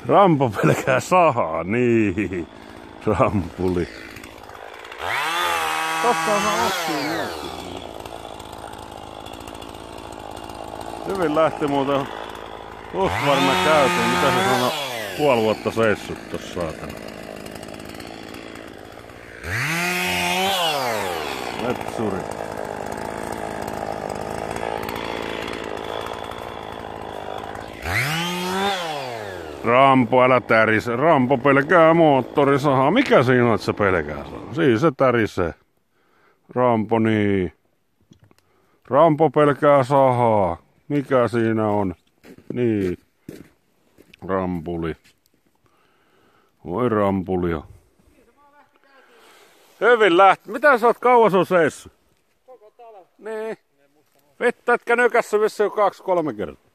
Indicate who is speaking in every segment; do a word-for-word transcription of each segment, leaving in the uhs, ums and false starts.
Speaker 1: Rampo pelkää sahaa, niin. Rampuli. Tossa on ottiin myöskin. Hyvin lähti muuten. Husqvarna käytiin. Mitä se sanoi? Puoli vuotta seissut tossa saatana. Metsuri. Rampo, älä tärise. Rampo pelkää moottorisahaa. Mikä siinä on, että se pelkää sahaa? Siis se tärisee. Rampo, niin. Rampo pelkää sahaa. Mikä siinä on? Niin. Rampuli. Voi rampulia. Hyvin lähti. Mitä sä oot kauas on seissut?
Speaker 2: Koko talven.
Speaker 1: Niin. Vettä etkä nykässä vissiin jo kaksi kolme kertaa.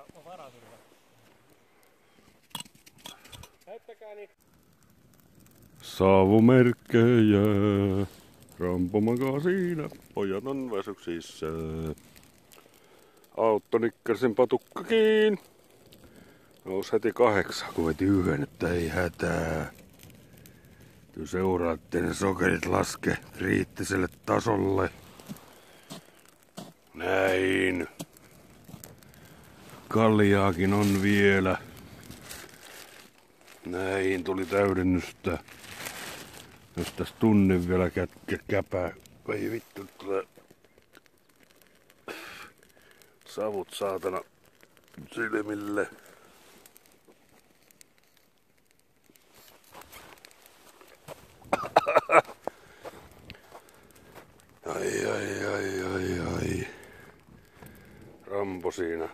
Speaker 1: Savumerkkejä. Rampo makaa siinä. Pojat on väsyksissä. Auttonikkarsin patukkakin. Nous heti kahdeksan, kun veti yhden, että ei hätää. Ty seuraatte ne sokerit laske kriittiselle tasolle. Näin. Kaljaakin on vielä. Näin tuli täydennystä. Jos täs tunnin vielä kätkä käpää. Ei vittu, tulee savut saatana silmille. Ai ai ai ai ai. Rampo siinä.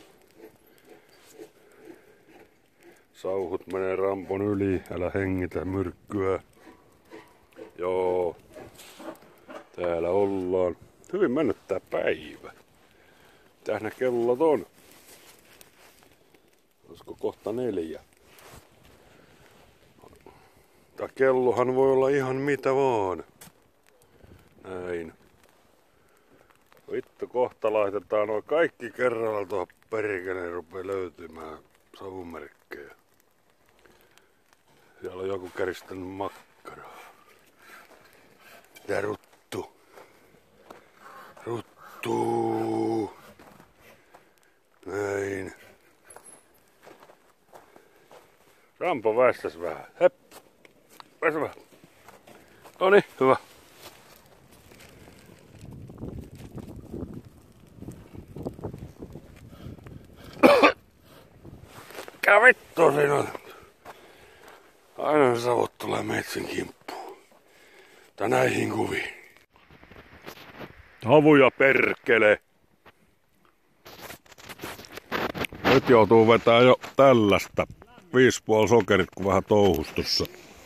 Speaker 1: Sauhut menee Rampon yli, älä hengitä myrkkyä. Joo. Täällä ollaan. Hyvin mennyt tää päivä. Mitäs nää kellot on? Olisiko kohta neljä? Tää kellohan voi olla ihan mitä vaan. Näin. Vittu, kohta laitetaan noin kaikki kerralla tuohon perkeleen, rupee löytymään savumerkkejä. Siellä on joku käristänyt makkaraa. Ja ruttu. Ruttu. Näin. Rampo väistäs vähän. Hep. Väistä vähän. Noniin, hyvä. Mikä vittu siinä on? Aina ne savut tulee metsin kimppuun. Tai näihin kuviin. Havuja perkele. Nyt joutuu vetää jo tällaista. Viisi puoli sokerit, kun vähän touhustossa.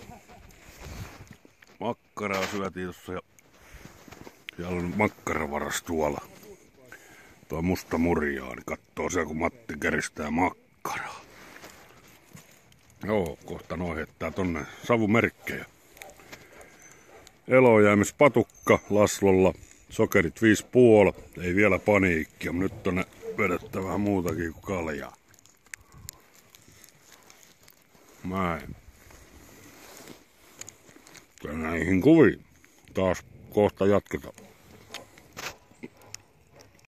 Speaker 1: Makkaraa syötiin tossa ja siellä on makkaravaras tuolla. Tuo musta murjaa, niin kattoo siellä kun Matti keristää makkaraa. Joo, kohta noihettaa tonne savumerkkejä. Elojäämispatukka Laslolla. Sokerit viisi puoli. Ei vielä paniikkia, mutta nyt on vedettä vähän muutakin kuin kaljaa. Näin. Ja näihin kuviin. Taas kohta jatketaan.